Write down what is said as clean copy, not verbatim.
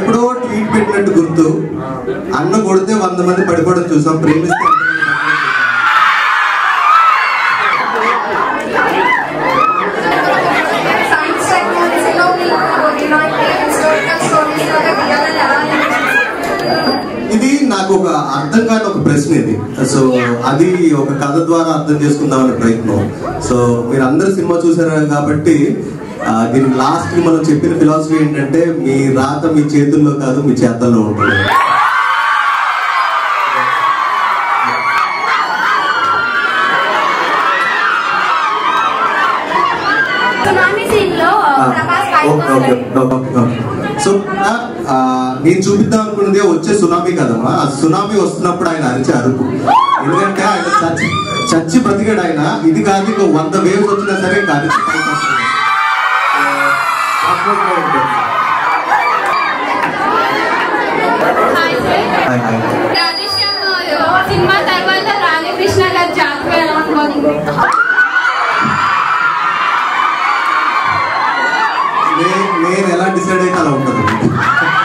ఎప్పుడో ట్వీట్ పెట్టినట్టు గుర్తు, అన్న కొడితే 100 మంది పడిపోవడం చూసాం, ప్రేమిస్తే ఇది నాకు ఒక అర్థం కాని ఒక ప్రశ్న ఇది. సో అది ఒక కథ ద్వారా అర్థం చేసుకుందామనే ప్రయత్నం. సో మీరు అందరు సినిమా చూసారు కాబట్టి దీని లాస్ట్ కి మనం చెప్పిన ఫిలాసఫీ ఏంటంటే, మీ రాత మీ చేతుల్లో కాదు, మీ చేతల్లో ఉంటుంది. సో నేను చూపిద్దాం అనుకున్నది వచ్చే సునామీ కదమ్మా. ఆ సునామీ వస్తున్నప్పుడు ఆయన అరిచే అరుపు, ఎందుకంటే ఆయన చచ్చి బ్రతికాడు ఆయన. ఇది కాదు, ఇంకో 100 వేవ్స్ వచ్చినా సరే అరిచి సినిమా తర్వాత రాధాకృష్ణ గారు నేను ఎలా డిసైడ్ అయితే అలా ఉంటుంది.